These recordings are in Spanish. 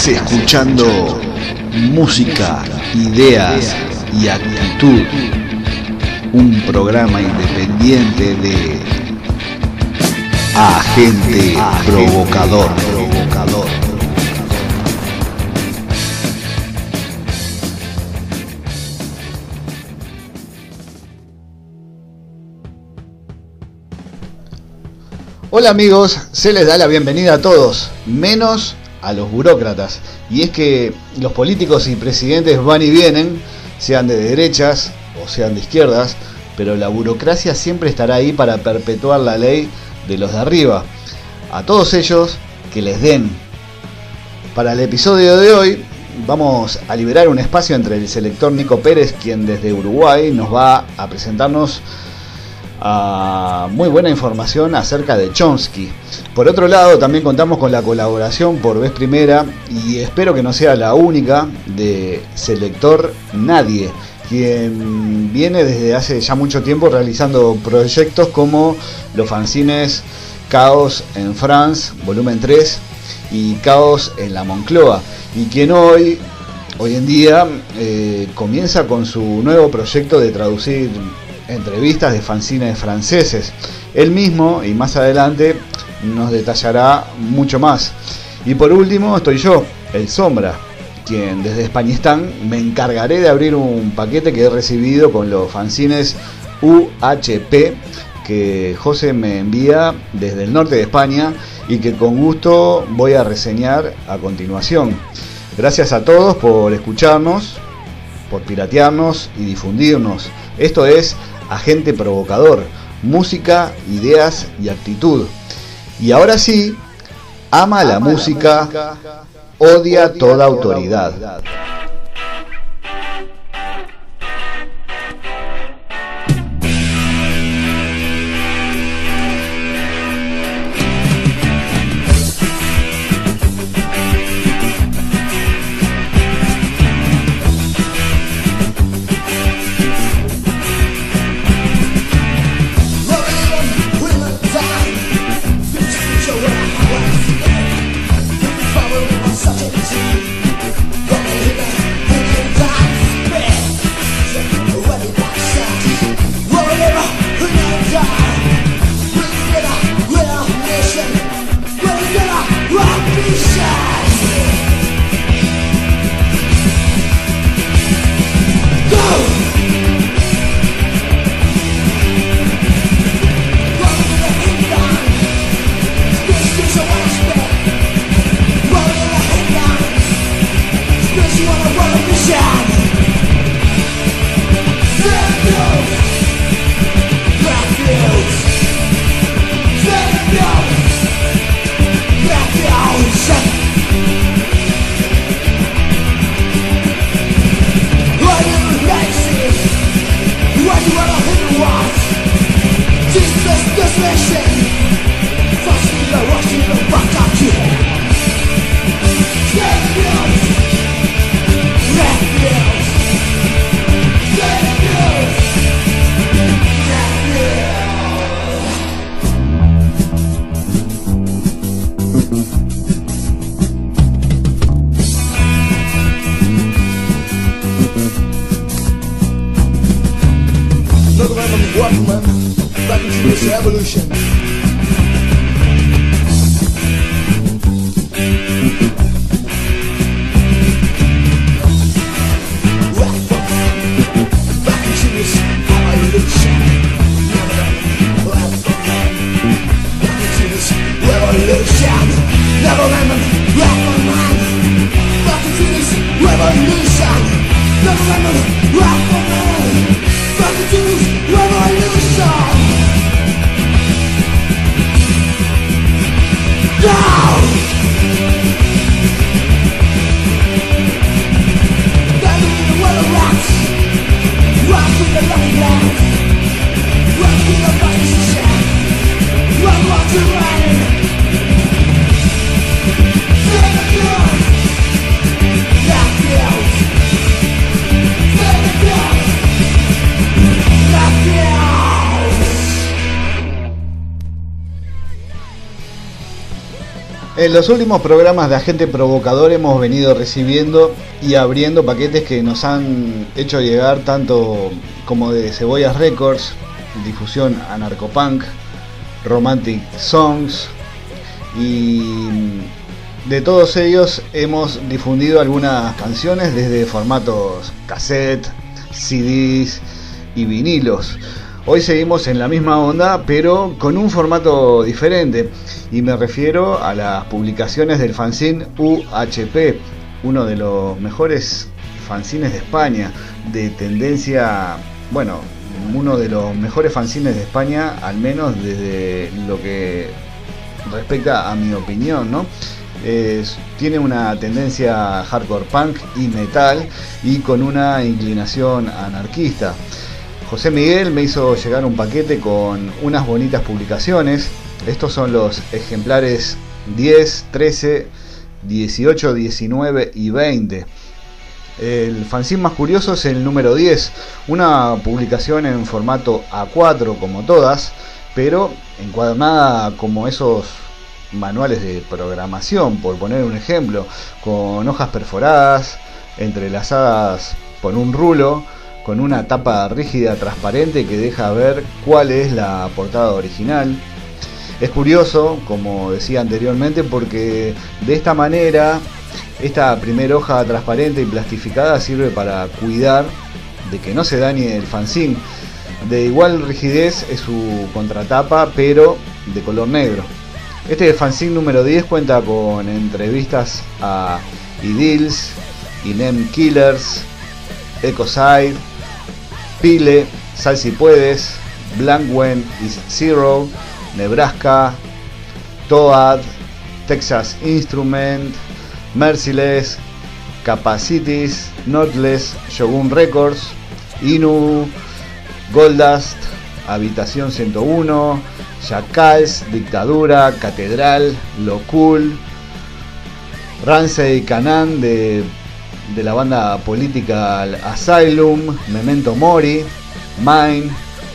Estás escuchando música, ideas y actitud. Un programa independiente de Agente Provocador. Hola amigos, se les da la bienvenida a todos, menos a los burócratas. Y es que los políticos y presidentes van y vienen, sean de derechas o sean de izquierdas, pero la burocracia siempre estará ahí para perpetuar la ley de los de arriba. A todos ellos, que les den. Para el episodio de hoy vamos a liberar un espacio entre el selector Nico Pérez, quien desde Uruguay nos va a presentarnos muy buena información acerca de Chomsky. Por otro lado, también contamos con la colaboración por vez primera, y espero que no sea la única, de Selector Nadie, quien viene desde hace ya mucho tiempo realizando proyectos como los fanzines Caos en France, volumen 3, y Caos en la Moncloa, y quien hoy en día comienza con su nuevo proyecto de traducir entrevistas de fanzines franceses. Él mismo, y más adelante, nos detallará mucho más. Y por último estoy yo, el Sombra, quien desde Españistán me encargaré de abrir un paquete que he recibido con los fanzines UHP que José me envía desde el norte de España y que con gusto voy a reseñar a continuación. Gracias a todos por escucharnos, por piratearnos y difundirnos. Esto es Agente Provocador, música, ideas y actitud. Y ahora sí, ama la música, odia toda autoridad. En los últimos programas de Agente Provocador hemos venido recibiendo y abriendo paquetes que nos han hecho llegar tanto como de Cebollas Records, difusión anarcopunk, romantic songs, y de todos ellos hemos difundido algunas canciones desde formatos cassette, CDs y vinilos. Hoy seguimos en la misma onda, pero con un formato diferente, y me refiero a las publicaciones del fanzine UHP, uno de los mejores fanzines de España, de tendencia, bueno, uno de los mejores fanzines de España, al menos desde lo que respecta a mi opinión, ¿no? Tiene una tendencia hardcore punk y metal, y con una inclinación anarquista. José Miguel me hizo llegar un paquete con unas bonitas publicaciones. Estos son los ejemplares 10, 13, 18, 19 y 20. El fanzine más curioso es el número 10, una publicación en formato A4 como todas, pero encuadernada como esos manuales de programación, por poner un ejemplo, con hojas perforadas, entrelazadas por un rulo, con una tapa rígida transparente que deja ver cuál es la portada original. Es curioso, como decía anteriormente, porque de esta manera esta primera hoja transparente y plastificada sirve para cuidar de que no se dañe el fanzine. De igual rigidez es su contratapa, pero de color negro. Este fanzine número 10 cuenta con entrevistas a Idils, Inem Killers, Ecocide, Pile, Sal Si Puedes, Blank When Is Zero, Nebraska, Toad, Texas Instrument, Merciless, Capacities, Notless, Shogun Records, Inu, Goldust, Habitación 101, Jackals, Dictadura, Catedral, Lo Cool, Rancid Canaan de la banda Political Asylum, Memento Mori, Mine,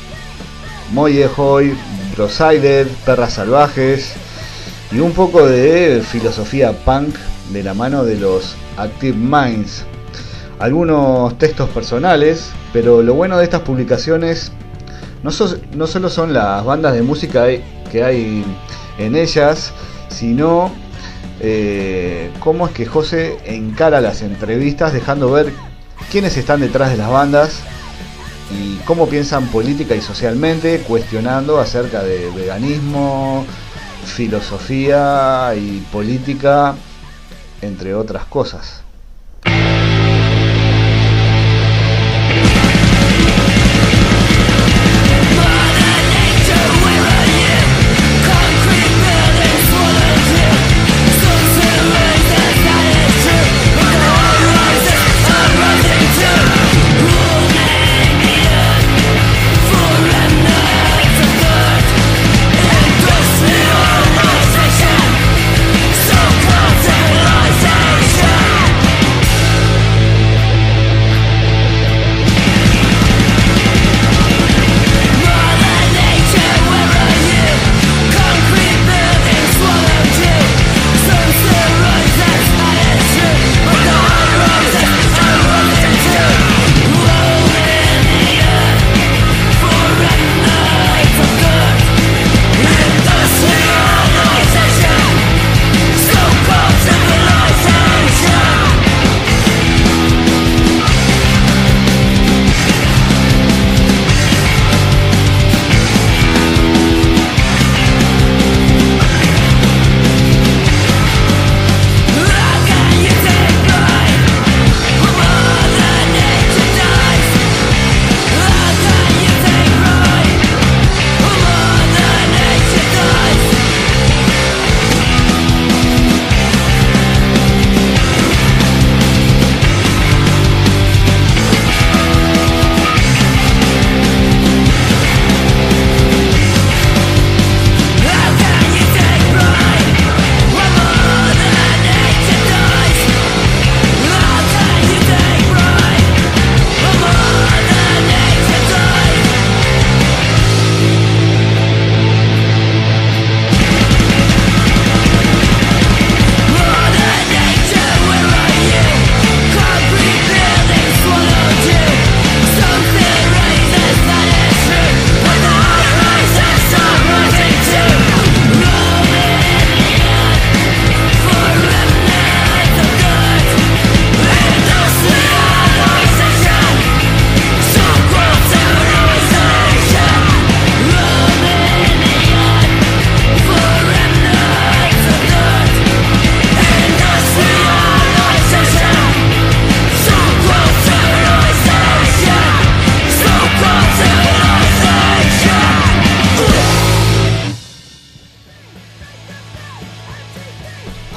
Moye Hoy, Brosided, Perras Salvajes, y un poco de filosofía punk de la mano de los Active Minds. Algunos textos personales, pero lo bueno de estas publicaciones no solo son las bandas de música que hay en ellas, sino cómo es que José encara las entrevistas, dejando ver quiénes están detrás de las bandas y cómo piensan política y socialmente, cuestionando acerca de veganismo, filosofía y política, entre otras cosas.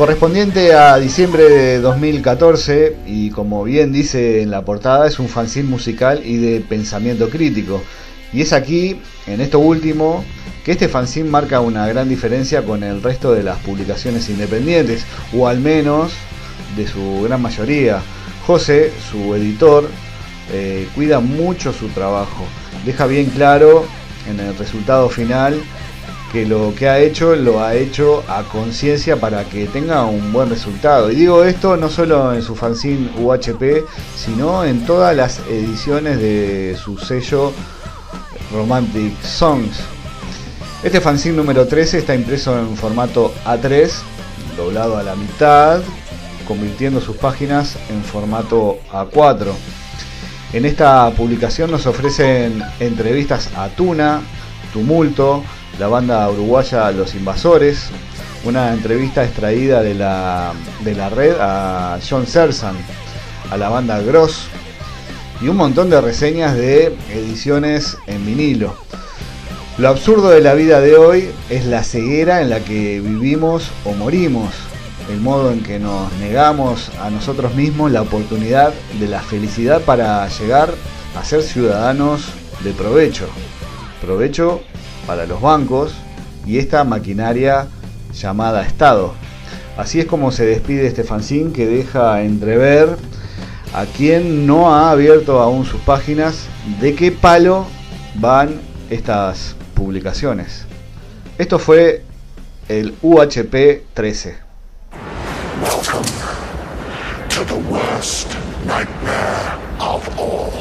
Correspondiente a diciembre de 2014, y como bien dice en la portada, es un fanzine musical y de pensamiento crítico. Y es aquí, en esto último, que este fanzine marca una gran diferencia con el resto de las publicaciones independientes, o al menos de su gran mayoría. José, su editor, cuida mucho su trabajo, deja bien claro en el resultado final que lo que ha hecho lo ha hecho a conciencia para que tenga un buen resultado. Y digo esto no solo en su fanzine UHP, sino en todas las ediciones de su sello Romantic Songs. Este fanzine número 13 está impreso en formato A3, doblado a la mitad, convirtiendo sus páginas en formato A4. En esta publicación nos ofrecen entrevistas a Tuna, Tumulto, la banda uruguaya Los Invasores, una entrevista extraída de la red a John Serzan, a la banda Gross, y un montón de reseñas de ediciones en vinilo. Lo absurdo de la vida de hoy es la ceguera en la que vivimos o morimos, el modo en que nos negamos a nosotros mismos la oportunidad de la felicidad para llegar a ser ciudadanos de provecho. Provecho para los bancos y esta maquinaria llamada Estado. Así es como se despide este fanzine, que deja entrever a quien no ha abierto aún sus páginas de qué palo van estas publicaciones. Esto fue el UHP 13. Welcome to the worst nightmare of all.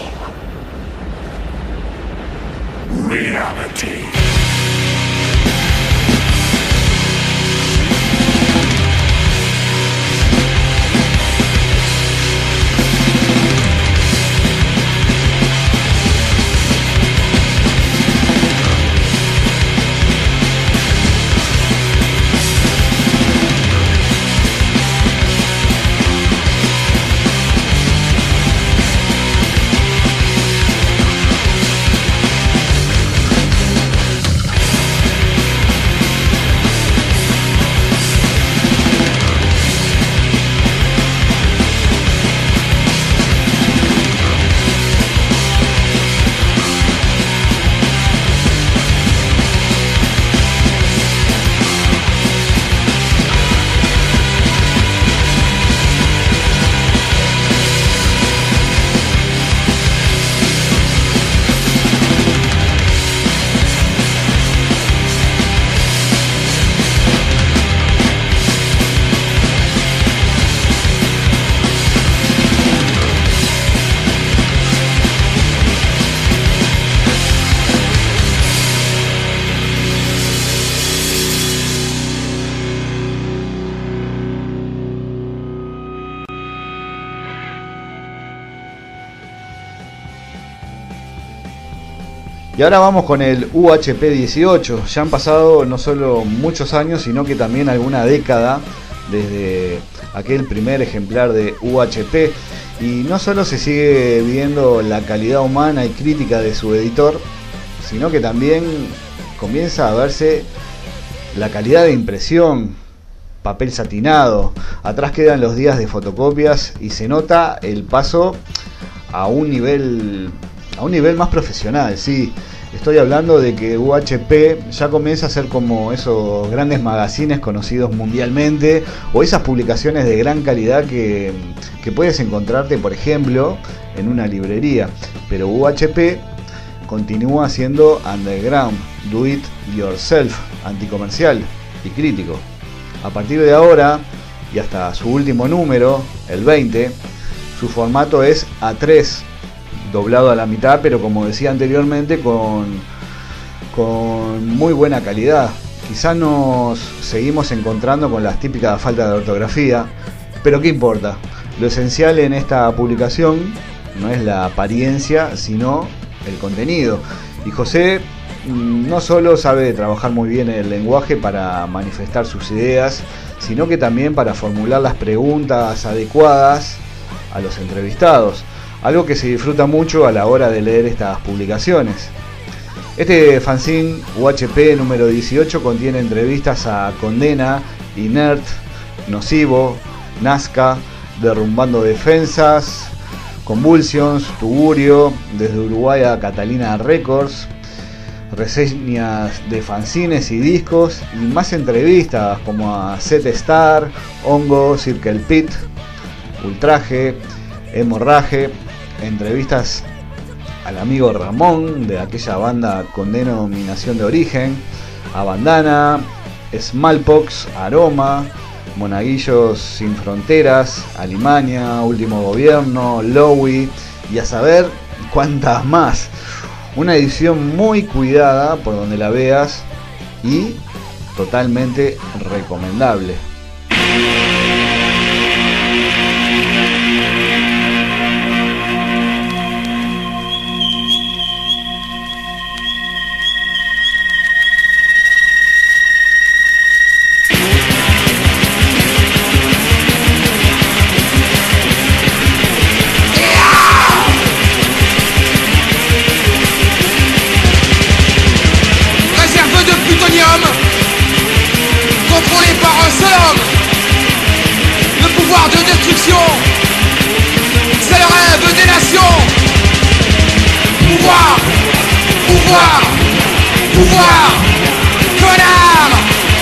Reality. Y ahora vamos con el UHP 18. Ya han pasado no solo muchos años, sino que también alguna década desde aquel primer ejemplar de UHP. Y no solo se sigue viendo la calidad humana y crítica de su editor, sino que también comienza a verse la calidad de impresión, papel satinado. Atrás quedan los días de fotocopias y se nota el paso a un nivel más profesional, sí. Estoy hablando de que UHP ya comienza a ser como esos grandes magazines conocidos mundialmente, o esas publicaciones de gran calidad que puedes encontrarte, por ejemplo, en una librería. Pero UHP continúa siendo underground, do it yourself, anticomercial y crítico. A partir de ahora y hasta su último número, el 20, su formato es A3, doblado a la mitad, pero como decía anteriormente, con muy buena calidad. Quizá nos seguimos encontrando con las típicas faltas de ortografía, pero ¿qué importa? Lo esencial en esta publicación no es la apariencia, sino el contenido. Y José no solo sabe trabajar muy bien el lenguaje para manifestar sus ideas, sino que también para formular las preguntas adecuadas a los entrevistados. Algo que se disfruta mucho a la hora de leer estas publicaciones. Este fanzine UHP número 18 contiene entrevistas a Condena, Inert Nocivo, Nazca, Derrumbando Defensas, Convulsions, Tugurio, desde Uruguay a Catalina Records, reseñas de fanzines y discos y más entrevistas como a Set Star, Hongo, Circle Pit, Ultraje, Hemorraje, entrevistas al amigo Ramón de aquella banda con denominación de origen, a Bandana, Smallpox, Aroma, Monaguillos Sin Fronteras, Alemania, Último Gobierno, Lowy y a saber cuántas más. Una edición muy cuidada por donde la veas y totalmente recomendable. Contrôlé par un seul homme. Le pouvoir de destruction, c'est le rêve des nations. Pouvoir, pouvoir, pouvoir, connard.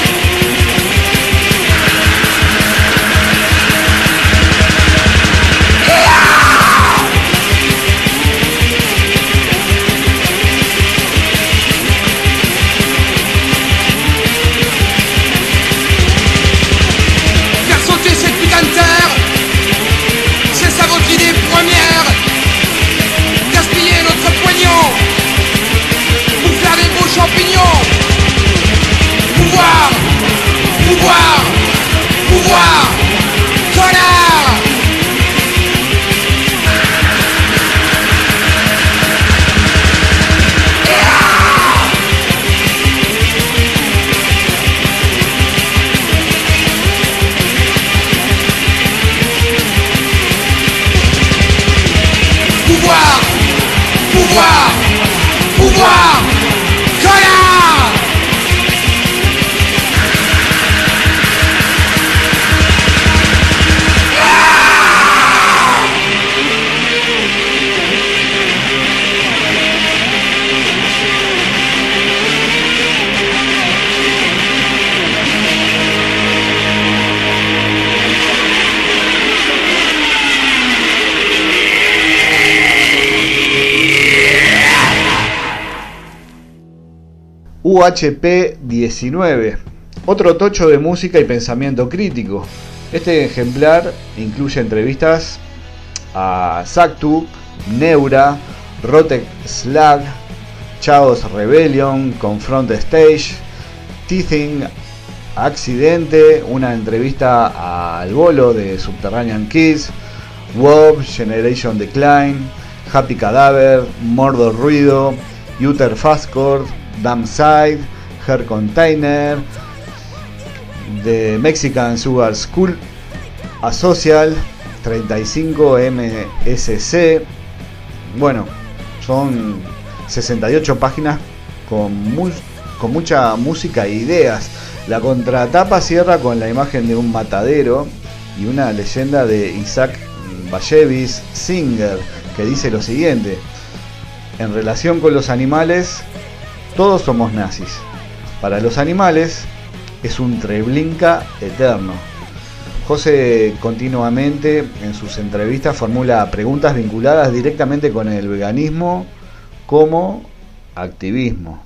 C'est ça votre idée première. Gaspiller notre poignon pour faire des beaux champignons. Pouvoir, pouvoir, pouvoir, connard. Pouvoir, pouvoir, pouvoir, connard. UHP 19, otro tocho de música y pensamiento crítico. Este ejemplar incluye entrevistas a Saktu, Neura, Rotec Slag, Chaos Rebellion, Confront Stage, Teething Accidente, una entrevista al bolo de Subterranean Kids, Wob, Generation Decline, Happy Cadaver, Mordor Ruido, Uther Fastcore, Damside, Her Container, The Mexican Sugar School, Asocial, 35 MSC. Bueno, son 68 páginas con mucha música e ideas. La contratapa cierra con la imagen de un matadero y una leyenda de Isaac Bashevis Singer que dice lo siguiente: en relación con los animales, todos somos nazis. Para los animales es un Treblinka eterno. José continuamente en sus entrevistas formula preguntas vinculadas directamente con el veganismo como activismo.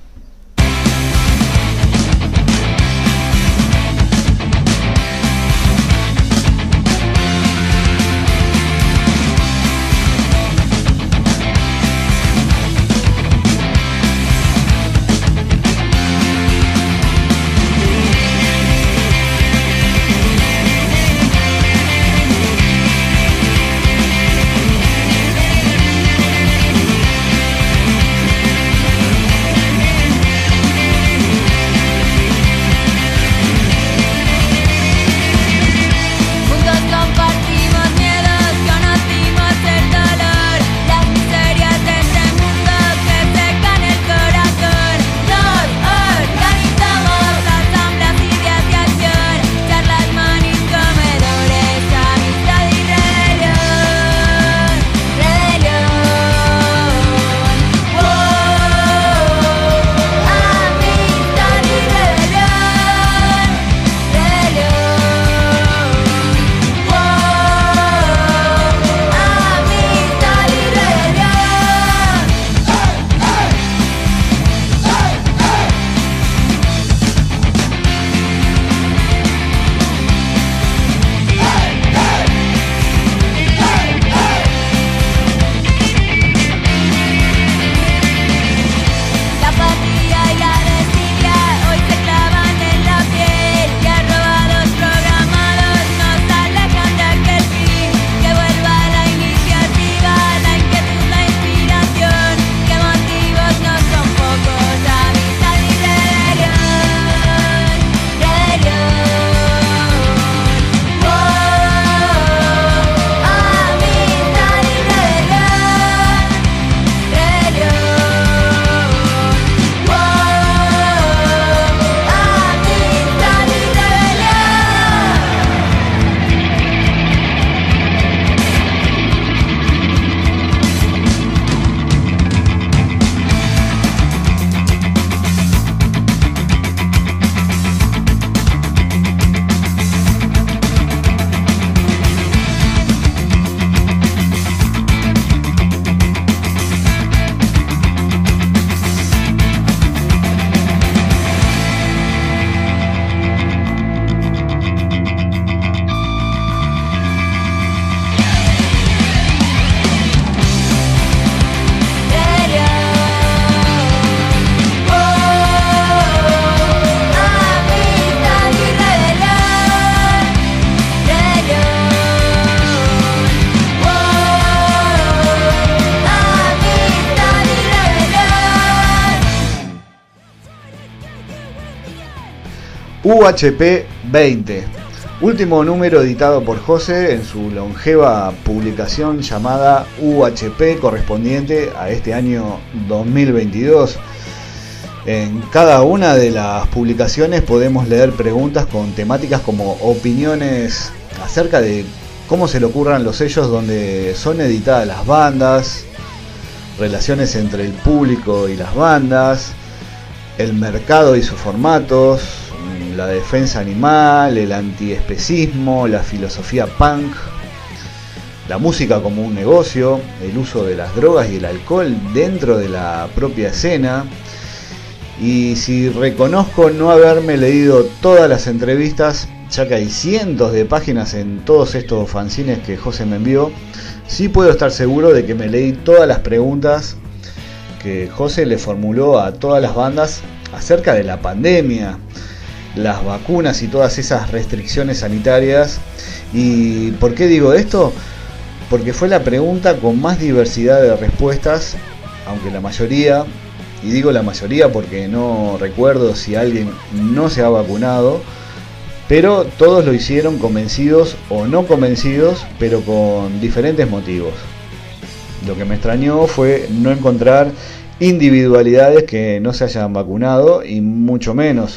UHP 20, último número editado por José en su longeva publicación llamada UHP, correspondiente a este año 2022. En cada una de las publicaciones podemos leer preguntas con temáticas como opiniones acerca de cómo se le ocurran los sellos donde son editadas las bandas, relaciones entre el público y las bandas, el mercado y sus formatos, la defensa animal, el antiespecismo, la filosofía punk, la música como un negocio, el uso de las drogas y el alcohol dentro de la propia escena. Y si reconozco no haberme leído todas las entrevistas, ya que hay cientos de páginas en todos estos fanzines que José me envió, sí puedo estar seguro de que me leí todas las preguntas que José le formuló a todas las bandas acerca de la pandemia, las vacunas y todas esas restricciones sanitarias. ¿Y por qué digo esto? Porque fue la pregunta con más diversidad de respuestas, aunque la mayoría, y digo la mayoría porque no recuerdo si alguien no se ha vacunado, pero todos lo hicieron convencidos o no convencidos, pero con diferentes motivos. Lo que me extrañó fue no encontrar individualidades que no se hayan vacunado y mucho menos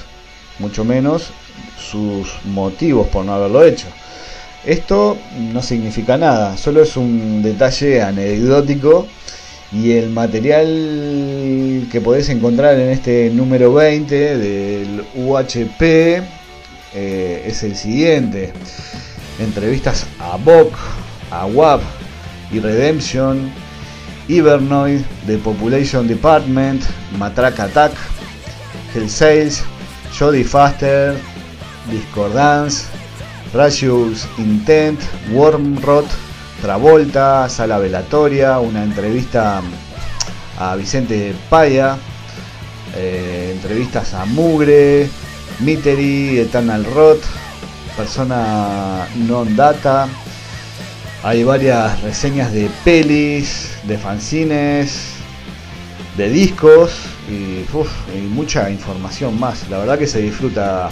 sus motivos por no haberlo hecho. Esto no significa nada, solo es un detalle anecdótico, y el material que podés encontrar en este número 20 del UHP es el siguiente: entrevistas a Bok, a WAP y Redemption, Ivernoid, The Population Department, Matraque Attack, Hell Sales, Jodie Foster, Discordance, Ratius Intent, Wormrot, Travolta, Sala Velatoria, una entrevista a Vicente Paya, entrevistas a Mugre, Misery, Eternal Rot, Persona Non Data. Hay varias reseñas de pelis, de fanzines, de discos y mucha información más. La verdad que se disfruta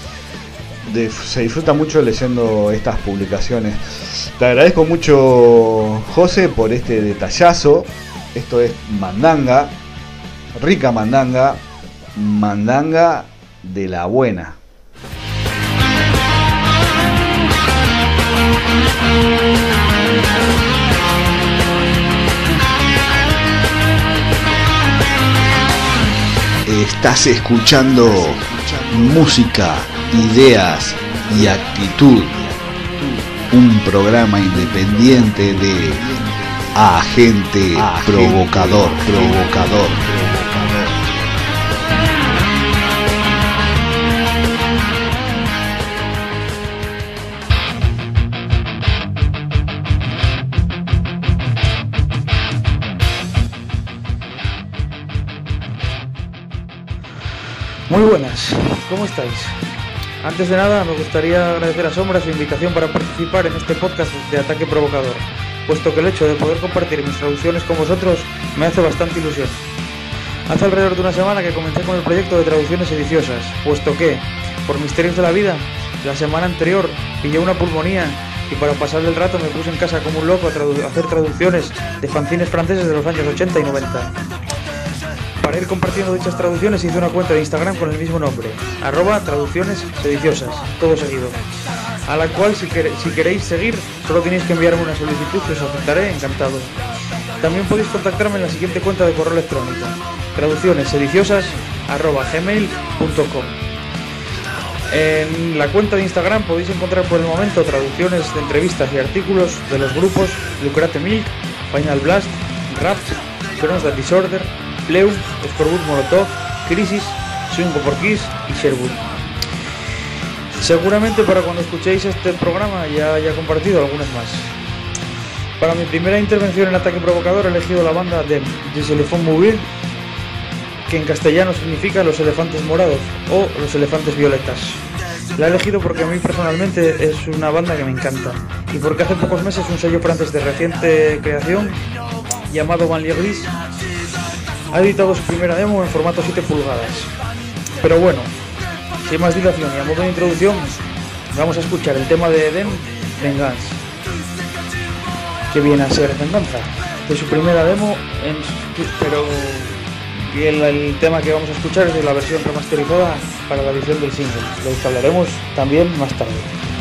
mucho leyendo estas publicaciones. Te agradezco mucho, José, por este detallazo. Esto es mandanga, rica mandanga, mandanga de la buena. Estás escuchando música, ideas y actitud. Un programa independiente de Agente Provocador. Muy buenas, ¿cómo estáis? Antes de nada, me gustaría agradecer a Sombra su invitación para participar en este podcast de Ataque Provocador, puesto que el hecho de poder compartir mis traducciones con vosotros me hace bastante ilusión. Hace alrededor de una semana que comencé con el proyecto de traducciones sediciosas, puesto que, por misterios de la vida, la semana anterior pillé una pulmonía y para pasar el rato me puse en casa como un loco a hacer traducciones de fanzines franceses de los años 80 y 90. Para ir compartiendo dichas traducciones hice una cuenta de Instagram con el mismo nombre, @traducciones sediciosas, todo seguido, a la cual si queréis seguir solo tenéis que enviarme una solicitud que os aceptaré encantado. También podéis contactarme en la siguiente cuenta de correo electrónico, traduccionessediciosas@gmail.com. En la cuenta de Instagram podéis encontrar por el momento traducciones de entrevistas y artículos de los grupos Lucrate Milk, Final Blast, Rapt, Cronos That Disorder, Pleu, Scorbut Molotov, Crisis, Swingo por Kiss y Sherwood. Seguramente para cuando escuchéis este programa ya haya compartido algunas más. Para mi primera intervención en Ataque Provocador he elegido la banda de Des Elephants Mourir, que en castellano significa los elefantes morados o los elefantes violetas. La he elegido porque a mí personalmente es una banda que me encanta y porque hace pocos meses un sello francés de reciente creación llamado Banlieue Gris ha editado su primera demo en formato 7 pulgadas. Pero bueno, Sin más dilación y a modo de introducción, vamos a escuchar el tema de Eden, Vengeance, que viene a ser Venganza, de su primera demo, pero el tema que vamos a escuchar es de la versión remasterizada para la edición del single, de lo que hablaremos también más tarde.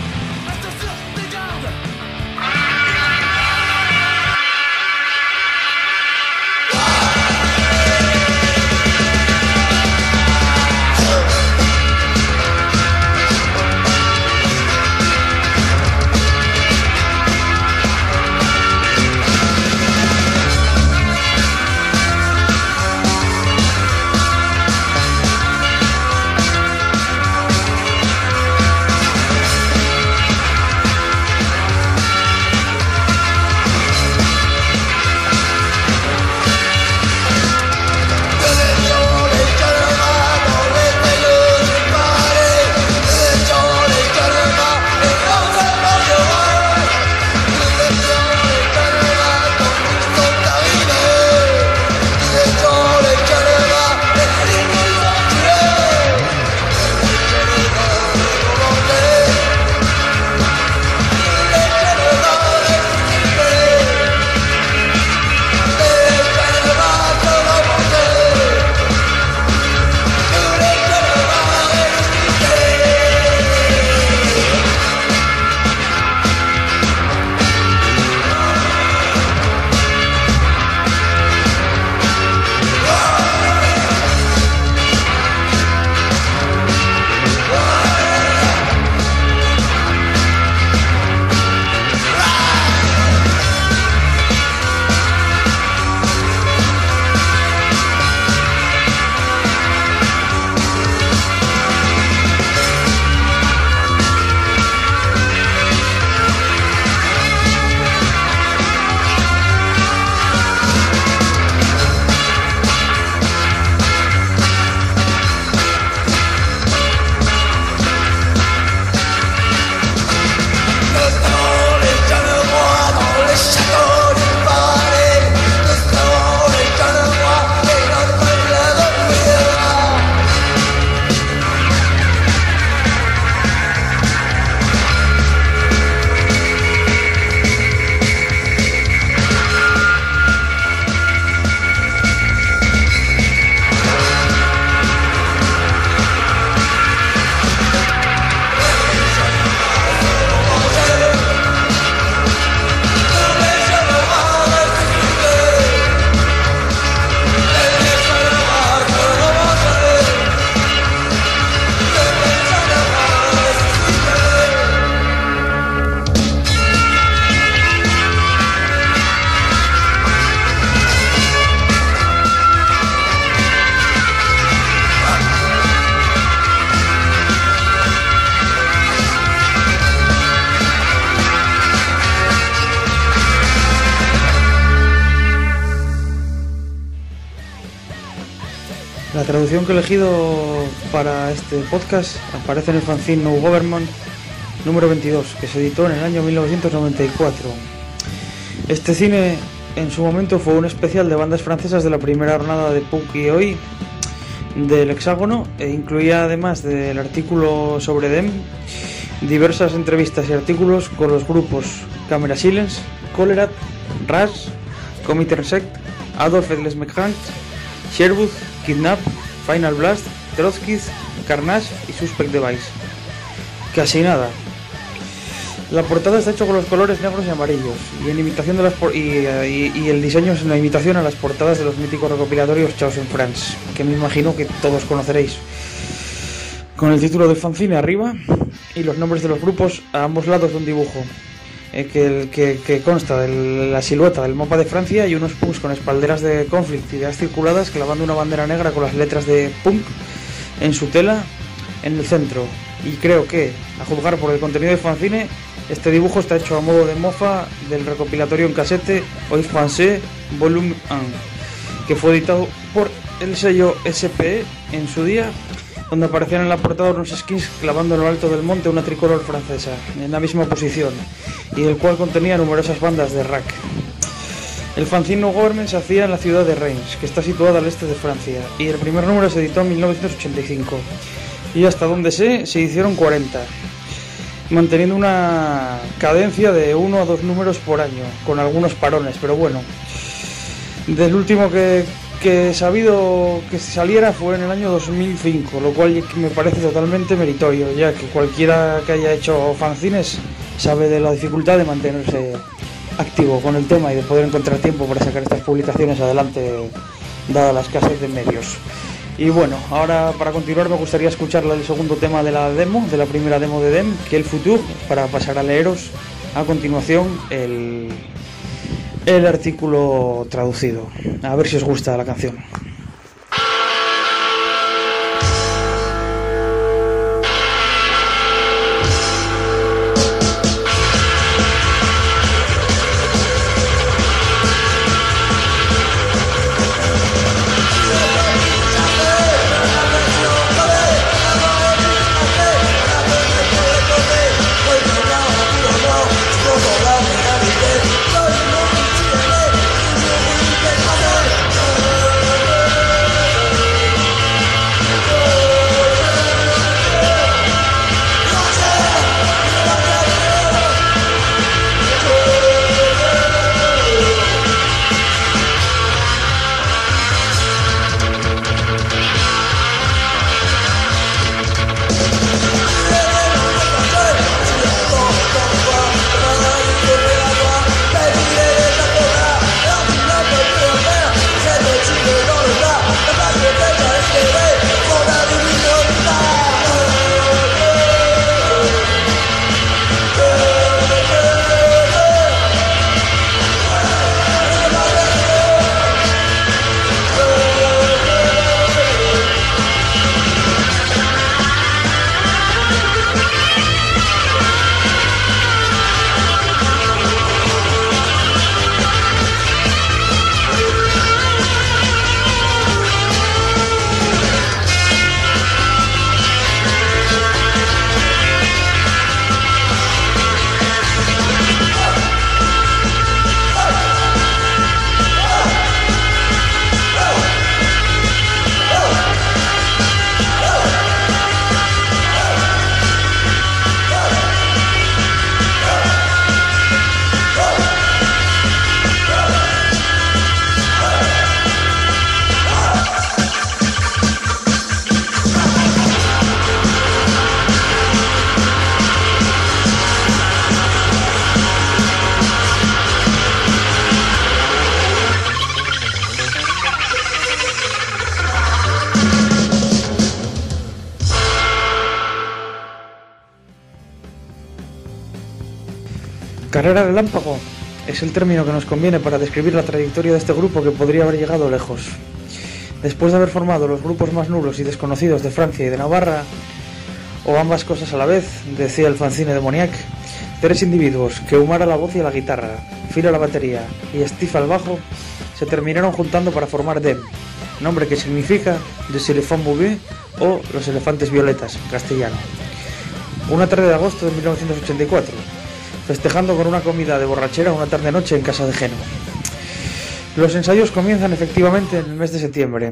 La traducción que he elegido para este podcast aparece en el fanzine No Government número 22, que se editó en el año 1994. Este cine en su momento fue un especial de bandas francesas de la primera jornada de Punk y Oi del Hexágono, e incluía, además del artículo sobre Dem, diversas entrevistas y artículos con los grupos Camera Silence, Colerat, Ras, Comité Sect, Adolf Edlesmekhang, Sherwood, Kidnap, Final Blast, Trotsky, Carnage y Suspect Device. Casi nada. La portada está hecha con los colores negros y amarillos, y en imitación de las y el diseño es una imitación a las portadas de los míticos recopilatorios Chaos en France, que me imagino que todos conoceréis, con el título del fanzine arriba y los nombres de los grupos a ambos lados de un dibujo que consta de la silueta del mapa de Francia y unos punks con espalderas de Conflict y ideas circuladas clavando una bandera negra con las letras de Punk en su tela en el centro. Y creo que, a juzgar por el contenido del fanzine, este dibujo está hecho a modo de mofa del recopilatorio en casete Oi Français Volume 1, que fue editado por el sello SPE en su día, donde aparecían en la portada unos skins clavando en lo alto del monte una tricolor francesa, en la misma posición, y el cual contenía numerosas bandas de rack. El fanzine No Government se hacía en la ciudad de Reims, que está situada al este de Francia, y el primer número se editó en 1985. y hasta donde sé, se hicieron 40, manteniendo una cadencia de 1 a 2 números por año, con algunos parones, pero bueno. Del último que he sabido que saliera fue en el año 2005, lo cual me parece totalmente meritorio, ya que cualquiera que haya hecho fanzines sabe de la dificultad de mantenerse activo con el tema y de poder encontrar tiempo para sacar estas publicaciones adelante, dada la escasez de medios. Y bueno, ahora para continuar me gustaría escuchar el segundo tema de la demo, de la primera demo de DEM, que es el Futur, para pasar a leeros a continuación el artículo traducido. A ver si os gusta la canción. Carrera relámpago es el término que nos conviene para describir la trayectoria de este grupo que podría haber llegado lejos. Después de haber formado los grupos más nulos y desconocidos de Francia y de Navarra, o ambas cosas a la vez, decía el fanzine de Moniac, 3 individuos, que Umar a la voz y a la guitarra, Phil a la batería y Steve al bajo, se terminaron juntando para formar DEM, nombre que significa Des Éléphants Mauvais o Los Elefantes Violetas en castellano. Una tarde de agosto de 1984, festejando con una comida de borrachera una tarde-noche en casa de Geno. Los ensayos comienzan efectivamente en el mes de septiembre.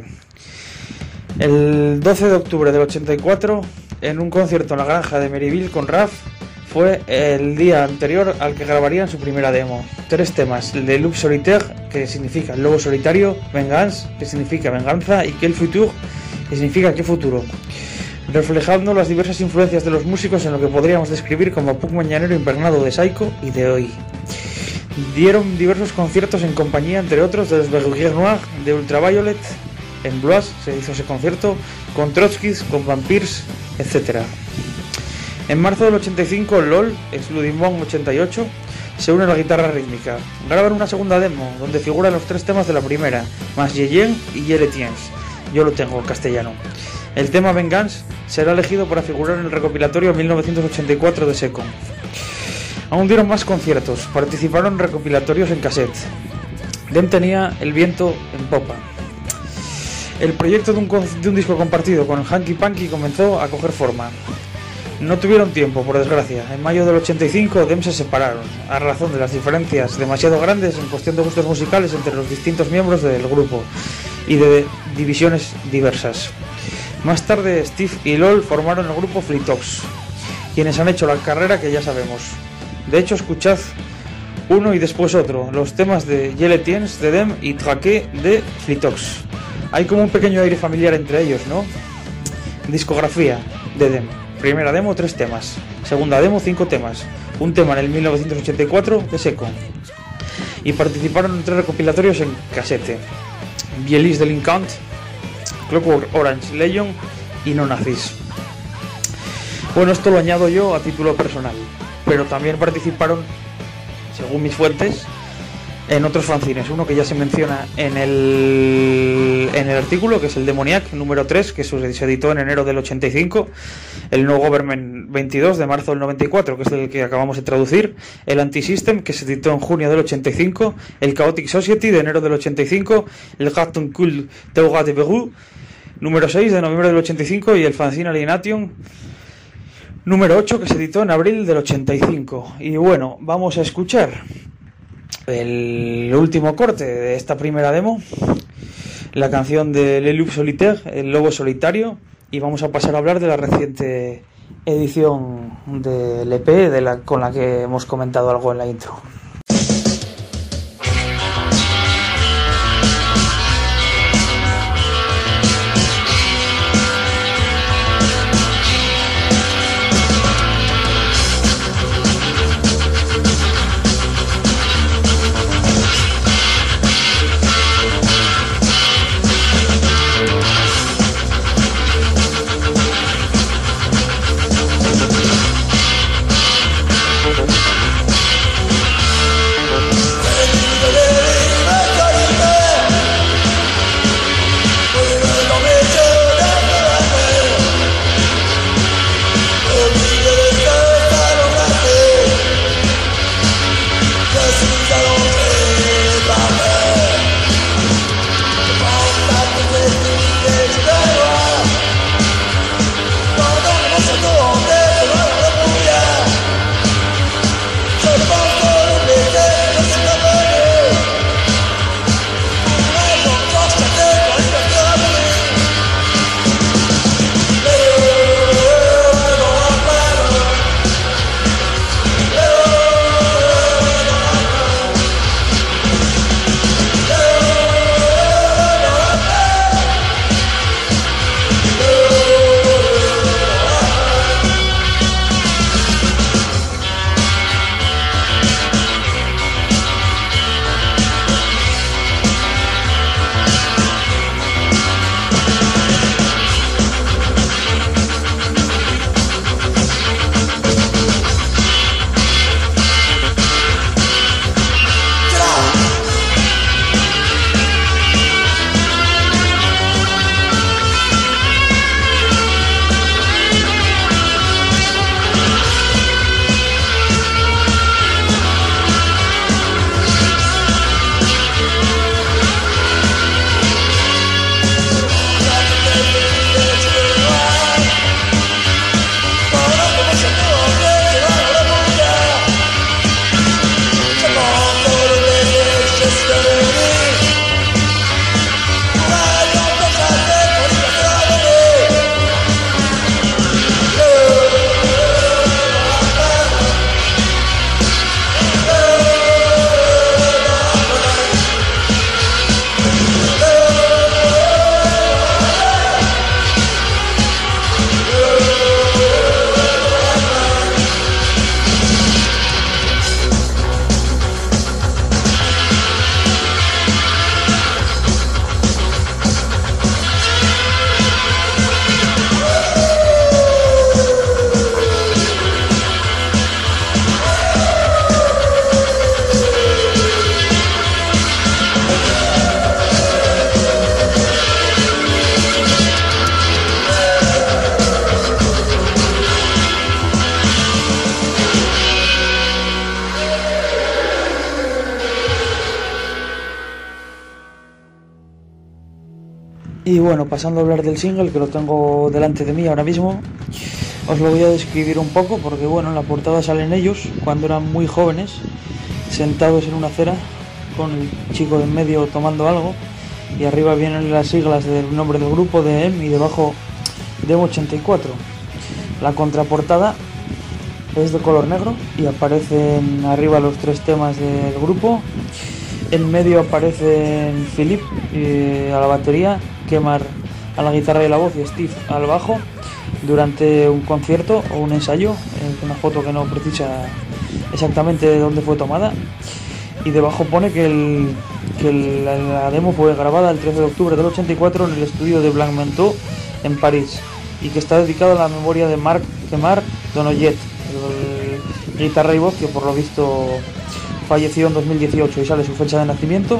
El 12 de octubre del 84, en un concierto en la granja de Meriville con Raf, fue el día anterior al que grabarían su primera demo. 3 temas, Le Loup Solitaire, que significa el lobo solitario, Vengeance, que significa venganza, y Quel Futur, que significa qué futuro, reflejando las diversas influencias de los músicos en lo que podríamos describir como punk mañanero impregnado de Psycho y de hoy. Dieron diversos conciertos en compañía, entre otros, de los Berruguier Noir, de Ultraviolet, en Blois se hizo ese concierto, con Trotskys, con Vampires, etc. En marzo del 85, LOL, ex Ludimon 88, se une a la guitarra rítmica. Graban una segunda demo, donde figuran los 3 temas de la primera, más Yeyen y Yeletiens. Yo lo tengo en castellano. El tema Vengeance será elegido para figurar en el recopilatorio 1984 de Secon. Aún dieron más conciertos, participaron en recopilatorios en cassette. DEM tenía el viento en popa. El proyecto de un disco compartido con el Hanky Panky comenzó a coger forma. No tuvieron tiempo, por desgracia. En mayo del 85, DEM se separaron, a razón de las diferencias demasiado grandes en cuestión de gustos musicales entre los distintos miembros del grupo y de divisiones diversas. Más tarde Steve y Lol formaron el grupo Flitox, quienes han hecho la carrera que ya sabemos. De hecho, escuchad uno y después otro, los temas de Yeletiens de Dem y Traqué de Flitox. Hay como un pequeño aire familiar entre ellos, ¿no? Discografía de Dem. Primera demo, 3 temas. Segunda demo, 5 temas. Un tema en el 1984 de Seco. Y participaron en 3 recopilatorios en casete: Bielis de Lincant, Clockwork Orange Legion y No Nazis. Bueno, esto lo añado yo a título personal, pero también participaron, según mis fuentes, en otros fanzines. Uno que ya se menciona en el artículo, que es el Demoniac número 3, que se editó en enero del 85, el No Government 22 de marzo del 94, que es el que acabamos de traducir, el Anti-System, que se editó en junio del 85, el Chaotic Society de enero del 85, el Carton Cool Teuga de Beru número 6 de noviembre del 85 y el fanzine Alienation número 8, que se editó en abril del 85. Y bueno, vamos a escuchar el último corte de esta primera demo, la canción de Le Loup Solitaire, el lobo solitario, y vamos a pasar a hablar de la reciente edición del EP con la que hemos comentado algo en la intro. Y bueno, pasando a hablar del single, que lo tengo delante de mí ahora mismo, os lo voy a describir un poco porque bueno, en la portada salen ellos cuando eran muy jóvenes, sentados en una acera con el chico de en medio tomando algo, y arriba vienen las siglas del nombre del grupo de EM y debajo Demo 84. La contraportada es de color negro y aparecen arriba los 3 temas del grupo. En medio aparecen Philip a la batería, Kemar a la guitarra y la voz y Steve al bajo durante un concierto o un ensayo. Una foto que no precisa exactamente de dónde fue tomada. Y debajo pone que la demo fue grabada el 13 de octubre del 84 en el estudio de Blanc Manteau en París y que está dedicado a la memoria de Marc Kemar Donollet, el guitarra y voz que por lo visto falleció en 2018, y sale su fecha de nacimiento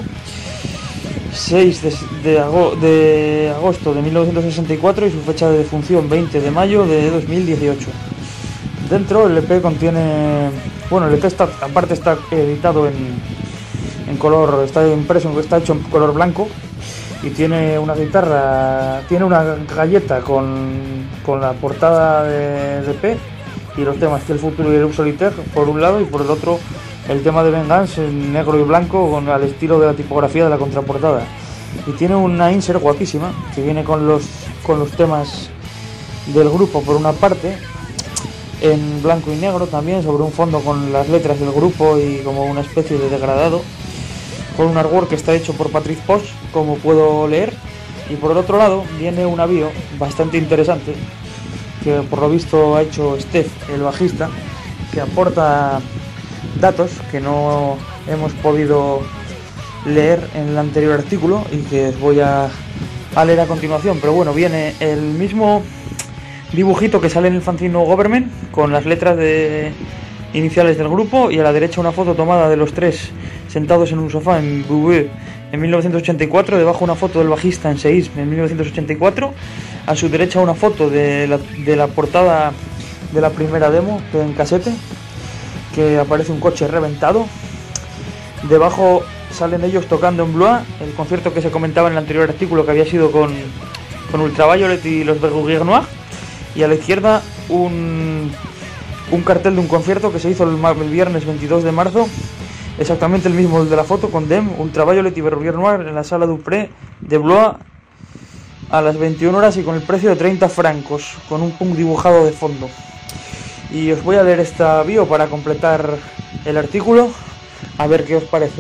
6 de agosto de 1964 y su fecha de defunción 20 de mayo de 2018. Dentro el EP contiene, bueno, el EP está editado en color, está impreso, está hecho en color blanco y tiene una guitarra, tiene una galleta con la portada de EP y los temas que el futuro y el Solitaire por un lado, y por el otro el tema de Vengeance en negro y blanco al estilo de la tipografía de la contraportada. Y tiene una insert guapísima que viene con los temas del grupo por una parte, en blanco y negro también, sobre un fondo con las letras del grupo y como una especie de degradado, con un artwork que está hecho por Patrick Posch, como puedo leer. Y por el otro lado viene una bio bastante interesante que por lo visto ha hecho Steph, el bajista, que aporta datos que no hemos podido leer en el anterior artículo y que os voy a leer a continuación. Pero bueno, viene el mismo dibujito que sale en el fanzine Government con las letras iniciales del grupo, y a la derecha una foto tomada de los 3 sentados en un sofá en Beauvais en 1984, debajo una foto del bajista en Seisme en 1984, a su derecha una foto de la portada de la primera demo en casete, que aparece un coche reventado. Debajo salen ellos tocando en Blois, el concierto que se comentaba en el anterior artículo, que había sido con Ultraviolet y los Berruguier Noir. Y a la izquierda un cartel de un concierto que se hizo el viernes 22 de marzo, exactamente el mismo de la foto, con Dem, Ultraviolet y Berruguier Noir en la sala Dupré de Blois a las 21 horas y con el precio de 30 francos, con un punk dibujado de fondo. Y os voy a leer esta bio para completar el artículo, a ver qué os parece.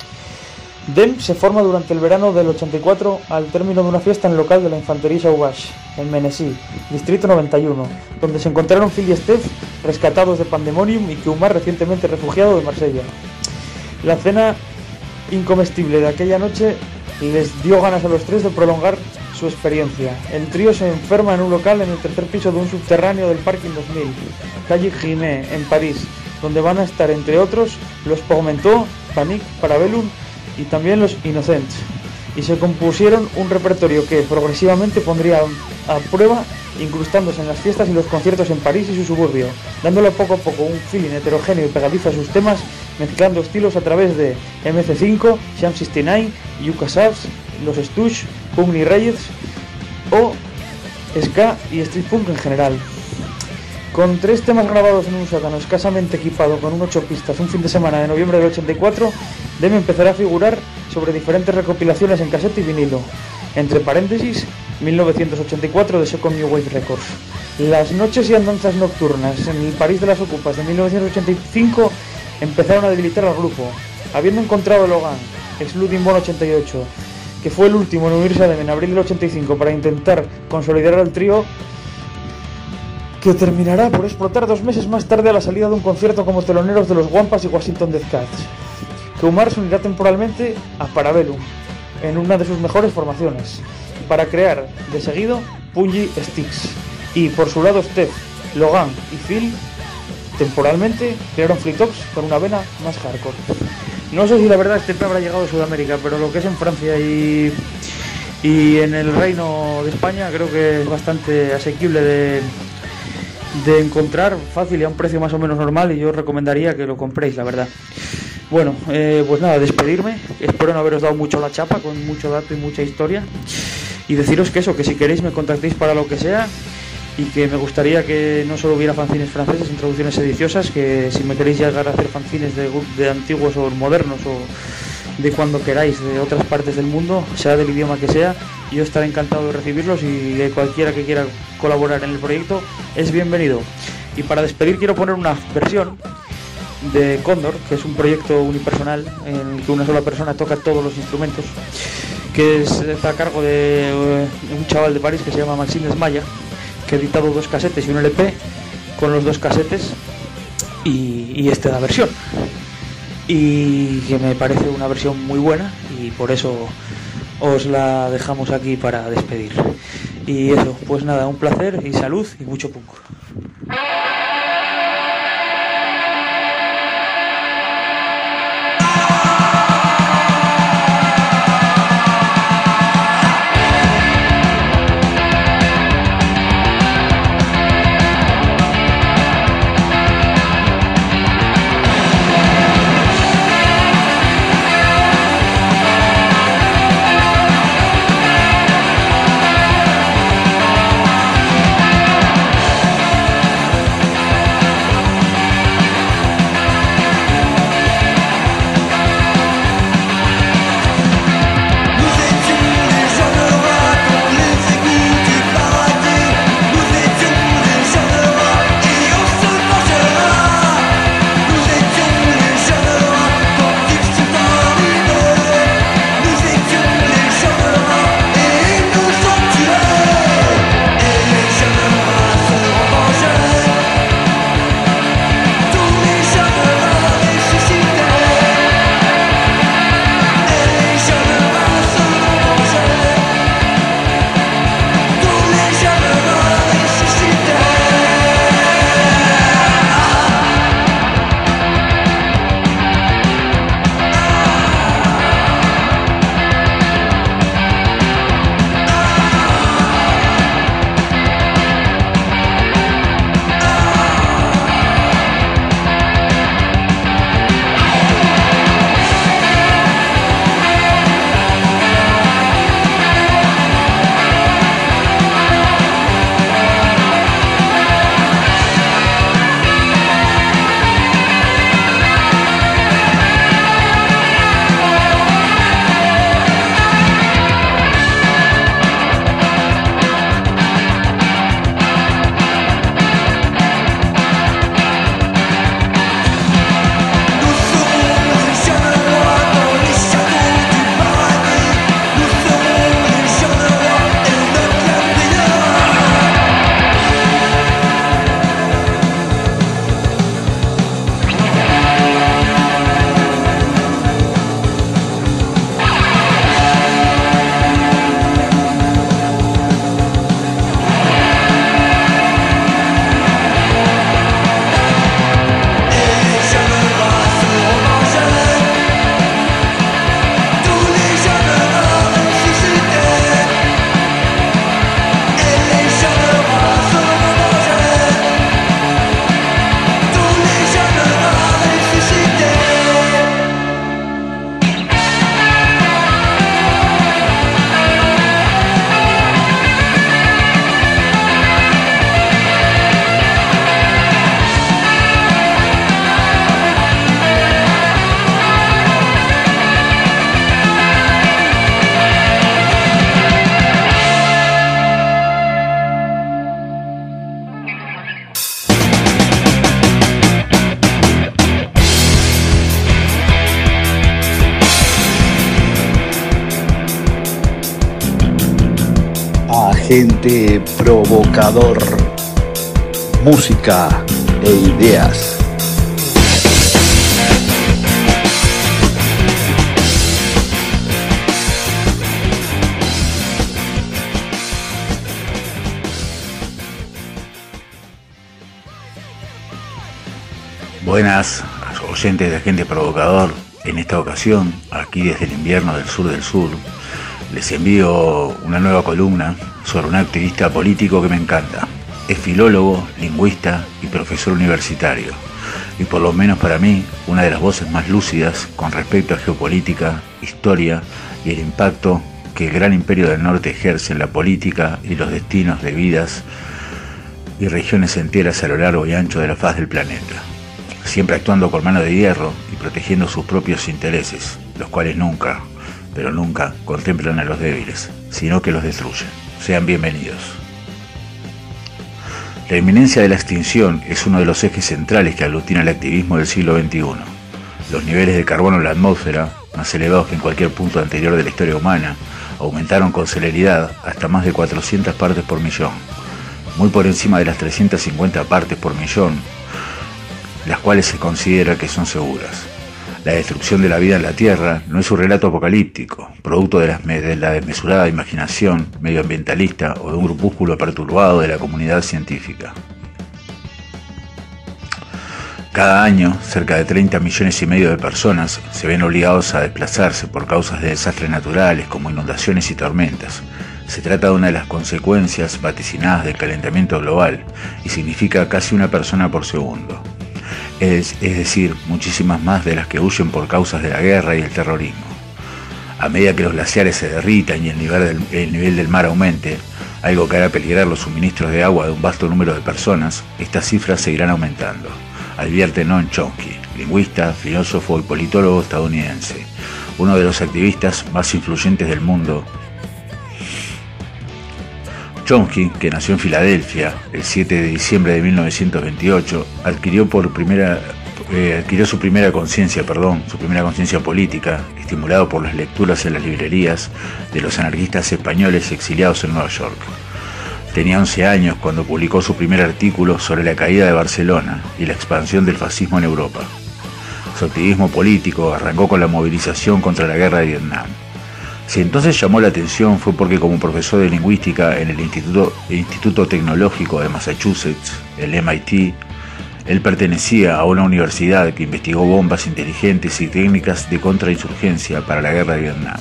Dem se forma durante el verano del 84 al término de una fiesta en el local de la Infantería Sauvage, en Menessy, distrito 91, donde se encontraron Phil y Steph rescatados de Pandemonium y Kemar recientemente refugiado de Marsella. La cena incomestible de aquella noche les dio ganas a los 3 de prolongar su experiencia. El trío se enferma en un local en el tercer piso de un subterráneo del Parking 2000, calle Grimet, en París, donde van a estar, entre otros, los Portmanteau, Panic, Parabellum y también los Innocents, y se compusieron un repertorio que progresivamente pondría a prueba, incrustándose en las fiestas y los conciertos en París y su suburbio, dándole poco a poco un feeling heterogéneo y pegadizo a sus temas, mezclando estilos a través de MC5, Sham 69, Yuka Sabs, Los Stooges, Pugni Reyes o ska y street punk en general. Con 3 temas grabados en un sótano escasamente equipado con un 8 pistas un fin de semana de noviembre del 84, Dem empezará a figurar sobre diferentes recopilaciones en casete y vinilo, entre paréntesis 1984 de Second New Wave Records. Las noches y andanzas nocturnas en el París de las Ocupas de 1985 empezaron a debilitar al grupo, habiendo encontrado a Logan, ex Ludin Bon 88, que fue el último en unirse a Dem en abril del 85 para intentar consolidar al trío, que terminará por explotar 2 meses más tarde a la salida de un concierto como teloneros de los Wampas y Washington Death Cats. Kemar se unirá temporalmente a Parabellum en una de sus mejores formaciones, para crear de seguido Punji Sticks, y por su lado Steph, Logan y Phil temporalmente crearon Fleetox con una vena más hardcore. No sé si la verdad este habrá llegado a Sudamérica, pero lo que es en Francia y en el Reino de España creo que es bastante asequible de encontrar, fácil y a un precio más o menos normal, y yo os recomendaría que lo compréis, la verdad. Bueno, pues nada, despedirme, espero no haberos dado mucho la chapa con mucho dato y mucha historia, y deciros que eso, que si queréis me contactéis para lo que sea, y que me gustaría que no solo hubiera fanzines franceses, introducciones sediciosas, que si me queréis llegar a hacer fanzines de antiguos o modernos de cuando queráis, de otras partes del mundo, sea del idioma que sea. Yo estaré encantado de recibirlos y de cualquiera que quiera colaborar en el proyecto es bienvenido. Y para despedir quiero poner una versión de Cóndor, que es un proyecto unipersonal en el que una sola persona toca todos los instrumentos, que está a cargo de un chaval de París que se llama Maxime Desmaya, que ha editado 2 casetes y un LP con los 2 casetes y esta es la versión, y que me parece una versión muy buena y por eso os la dejamos aquí para despedir. Y eso, pues nada, un placer y salud y mucho punk. Agente provocador, música e ideas. Buenas oyentes de Agente Provocador. En esta ocasión, aquí desde el invierno del sur, les envío una nueva columna sobre un activista político que me encanta. Es filólogo, lingüista y profesor universitario, y por lo menos para mí, una de las voces más lúcidas con respecto a geopolítica, historia y el impacto que el gran imperio del norte ejerce en la política y los destinos de vidas y regiones enteras a lo largo y ancho de la faz del planeta, siempre actuando con mano de hierro y protegiendo sus propios intereses, los cuales nunca, pero nunca contemplan a los débiles, sino que los destruyen. Sean bienvenidos. La inminencia de la extinción es uno de los ejes centrales que aglutina el activismo del siglo XXI. Los niveles de carbono en la atmósfera, más elevados que en cualquier punto anterior de la historia humana, aumentaron con celeridad hasta más de 400 partes por millón, muy por encima de las 350 partes por millón, las cuales se considera que son seguras. La destrucción de la vida en la Tierra no es un relato apocalíptico, producto de la desmesurada imaginación medioambientalista o de un grupúsculo perturbado de la comunidad científica. Cada año, cerca de 30 millones y medio de personas se ven obligados a desplazarse por causas de desastres naturales como inundaciones y tormentas. Se trata de una de las consecuencias vaticinadas del calentamiento global y significa casi una persona por segundo. Es decir, muchísimas más de las que huyen por causas de la guerra y el terrorismo. A medida que los glaciares se derritan y el nivel del mar aumente, algo que hará peligrar los suministros de agua de un vasto número de personas, estas cifras seguirán aumentando, advierte Noam Chomsky, lingüista, filósofo y politólogo estadounidense, uno de los activistas más influyentes del mundo. Chomsky, que nació en Filadelfia el 7 de diciembre de 1928, adquirió su primera conciencia política, estimulado por las lecturas en las librerías de los anarquistas españoles exiliados en Nueva York. Tenía 11 años cuando publicó su primer artículo sobre la caída de Barcelona y la expansión del fascismo en Europa. Su activismo político arrancó con la movilización contra la guerra de Vietnam. Si entonces llamó la atención fue porque como profesor de lingüística en el Instituto Tecnológico de Massachusetts, el MIT, él pertenecía a una universidad que investigó bombas inteligentes y técnicas de contrainsurgencia para la guerra de Vietnam.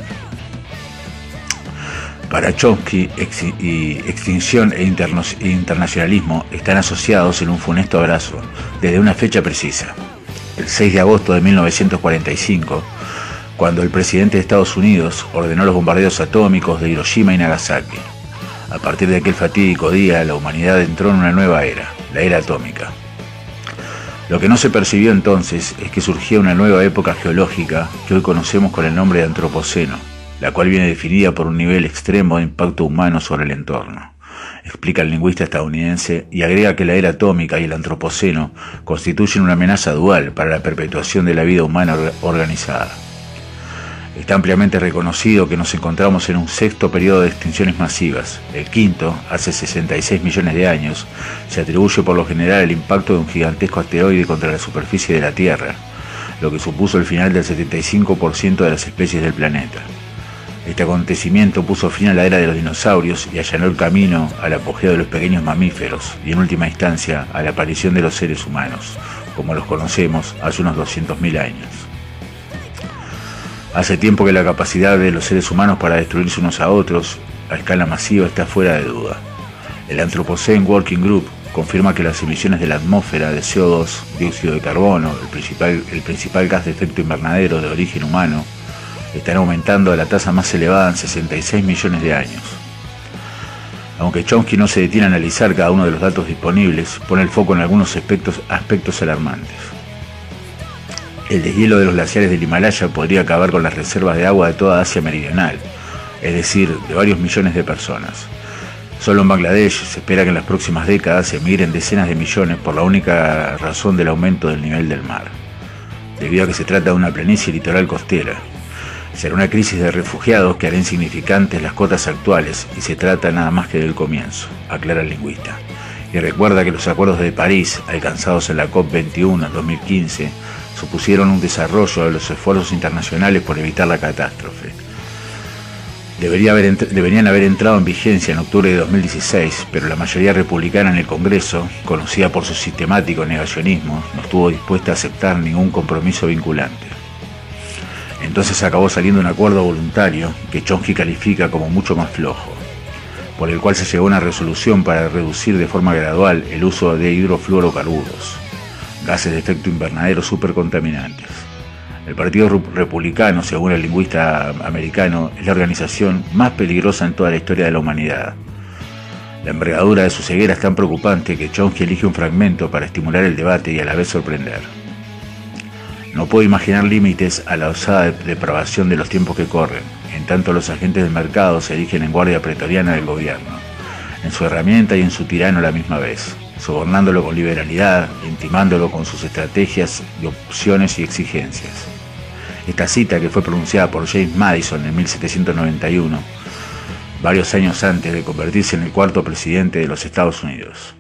Para Chomsky, extinción e internacionalismo están asociados en un funesto abrazo desde una fecha precisa, el 6 de agosto de 1945, cuando el presidente de Estados Unidos ordenó los bombardeos atómicos de Hiroshima y Nagasaki. A partir de aquel fatídico día, la humanidad entró en una nueva era, la era atómica. Lo que no se percibió entonces es que surgía una nueva época geológica que hoy conocemos con el nombre de Antropoceno, la cual viene definida por un nivel extremo de impacto humano sobre el entorno, explica el lingüista estadounidense, y agrega que la era atómica y el Antropoceno constituyen una amenaza dual para la perpetuación de la vida humana organizada. Está ampliamente reconocido que nos encontramos en un sexto periodo de extinciones masivas. El quinto, hace 66 millones de años, se atribuye por lo general al impacto de un gigantesco asteroide contra la superficie de la Tierra, lo que supuso el final del 75% de las especies del planeta. Este acontecimiento puso fin a la era de los dinosaurios y allanó el camino al apogeo de los pequeños mamíferos y, en última instancia, a la aparición de los seres humanos, como los conocemos hace unos 200.000 años. Hace tiempo que la capacidad de los seres humanos para destruirse unos a otros a escala masiva está fuera de duda. El Anthropocene Working Group confirma que las emisiones de la atmósfera de CO2, dióxido de carbono, el principal gas de efecto invernadero de origen humano, están aumentando a la tasa más elevada en 66 millones de años. Aunque Chomsky no se detiene a analizar cada uno de los datos disponibles, pone el foco en algunos aspectos alarmantes. El deshielo de los glaciares del Himalaya podría acabar con las reservas de agua de toda Asia meridional, es decir, de varios millones de personas. Solo en Bangladesh se espera que en las próximas décadas se emigren decenas de millones por la única razón del aumento del nivel del mar, debido a que se trata de una planicie litoral costera. Será una crisis de refugiados que hará insignificantes las cotas actuales y se trata nada más que del comienzo, aclara el lingüista. Y recuerda que los acuerdos de París, alcanzados en la COP21 en 2015, supusieron un desarrollo de los esfuerzos internacionales por evitar la catástrofe. Deberían haber entrado en vigencia en octubre de 2016, pero la mayoría republicana en el Congreso, conocida por su sistemático negacionismo, no estuvo dispuesta a aceptar ningún compromiso vinculante. Entonces acabó saliendo un acuerdo voluntario que Chomsky califica como mucho más flojo, por el cual se llegó a una resolución para reducir de forma gradual el uso de hidrofluorocarburos, gases de efecto invernadero supercontaminantes. El Partido Republicano, según el lingüista americano, es la organización más peligrosa en toda la historia de la humanidad. La envergadura de su ceguera es tan preocupante que Chomsky elige un fragmento para estimular el debate y a la vez sorprender. No puedo imaginar límites a la osada depravación de los tiempos que corren. En tanto, los agentes del mercado se erigen en guardia pretoriana del gobierno, en su herramienta y en su tirano a la misma vez, sobornándolo con liberalidad, intimándolo con sus estrategias de opciones y exigencias. Esta cita, que fue pronunciada por James Madison en 1791, varios años antes de convertirse en el cuarto presidente de los Estados Unidos.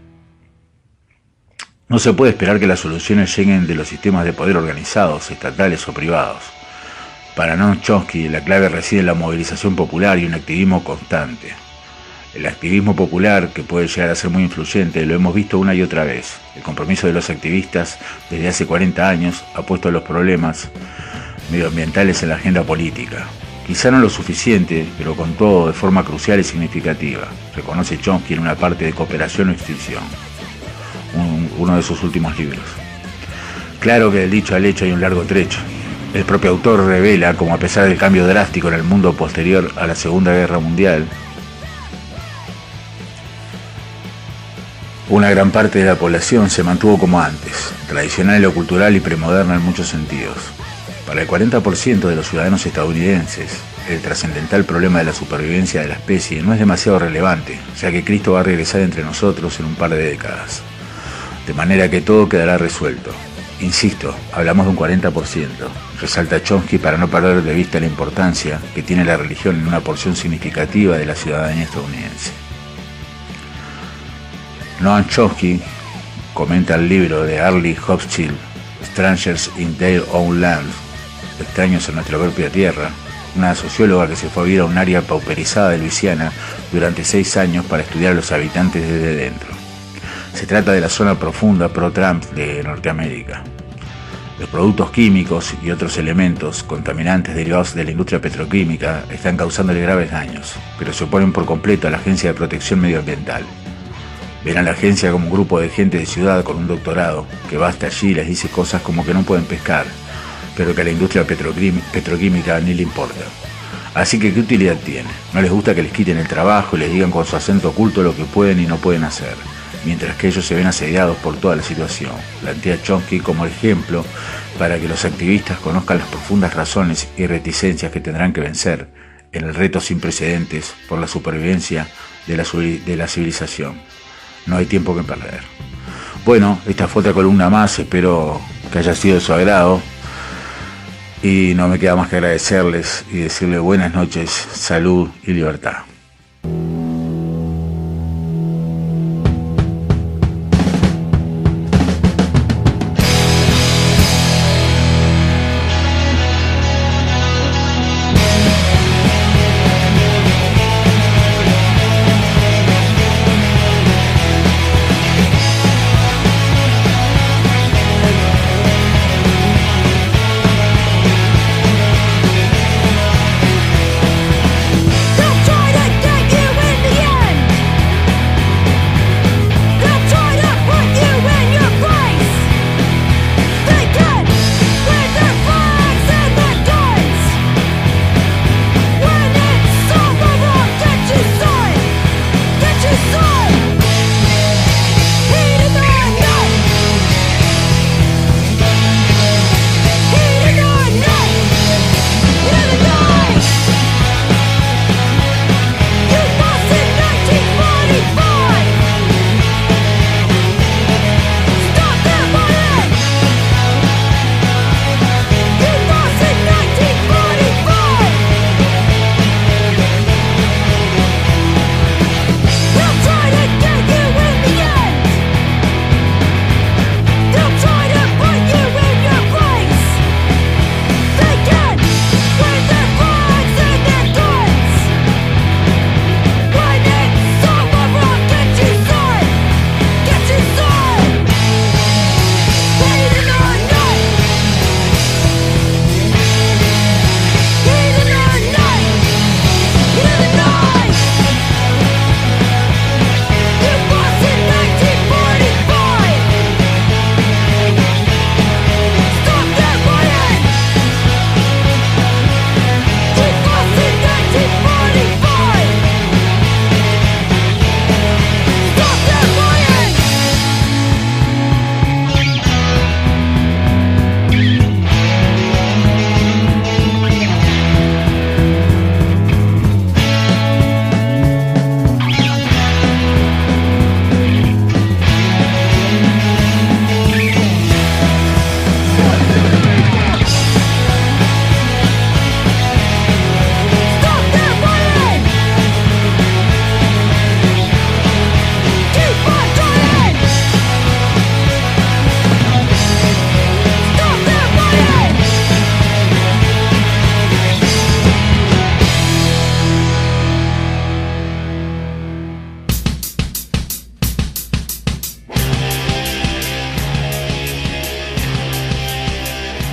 No se puede esperar que las soluciones lleguen de los sistemas de poder organizados, estatales o privados. Para Noam Chomsky, la clave reside en la movilización popular y un activismo constante. El activismo popular, que puede llegar a ser muy influyente, lo hemos visto una y otra vez. El compromiso de los activistas desde hace 40 años ha puesto los problemas medioambientales en la agenda política. Quizá no lo suficiente, pero con todo de forma crucial y significativa, reconoce Chomsky en una parte de Cooperación o Extinción, uno de sus últimos libros. Claro que del dicho al hecho hay un largo trecho. El propio autor revela cómo, a pesar del cambio drástico en el mundo posterior a la Segunda Guerra Mundial, una gran parte de la población se mantuvo como antes, tradicional en lo cultural y premoderna en muchos sentidos. Para el 40% de los ciudadanos estadounidenses, el trascendental problema de la supervivencia de la especie no es demasiado relevante, ya que Cristo va a regresar entre nosotros en un par de décadas. De manera que todo quedará resuelto. Insisto, hablamos de un 40%, resalta Chomsky para no perder de vista la importancia que tiene la religión en una porción significativa de la ciudadanía estadounidense. Noam Chomsky comenta el libro de Arlie Hochschild, Strangers in Their Own Land, Extraños en nuestra propia tierra, una socióloga que se fue a vivir a un área pauperizada de Luisiana durante 6 años para estudiar a los habitantes desde dentro. Se trata de la zona profunda pro-Trump de Norteamérica. Los productos químicos y otros elementos contaminantes derivados de la industria petroquímica están causándole graves daños, pero se oponen por completo a la Agencia de Protección Medioambiental. Ven a la agencia como un grupo de gente de ciudad con un doctorado que va hasta allí y les dice cosas como que no pueden pescar, pero que a la industria petroquímica ni le importa. Así que, ¿qué utilidad tiene? No les gusta que les quiten el trabajo y les digan con su acento oculto lo que pueden y no pueden hacer, mientras que ellos se ven asediados por toda la situación. Plantea Chomsky como ejemplo para que los activistas conozcan las profundas razones y reticencias que tendrán que vencer en el reto sin precedentes por la supervivencia de la civilización. No hay tiempo que perder. Bueno, esta fue otra columna más, espero que haya sido de su agrado. Y no me queda más que agradecerles y decirles buenas noches, salud y libertad. Don't try to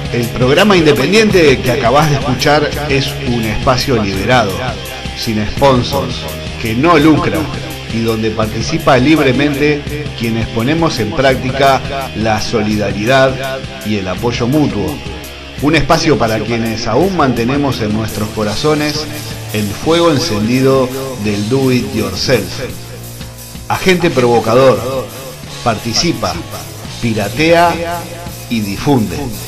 El programa independiente que acabas de escuchar es un espacio liberado, sin sponsors, que no lucra y donde participa libremente quienes ponemos en práctica la solidaridad y el apoyo mutuo. Un espacio para quienes aún mantenemos en nuestros corazones el fuego encendido del do it yourself. Agente provocador, participa, piratea y difunde.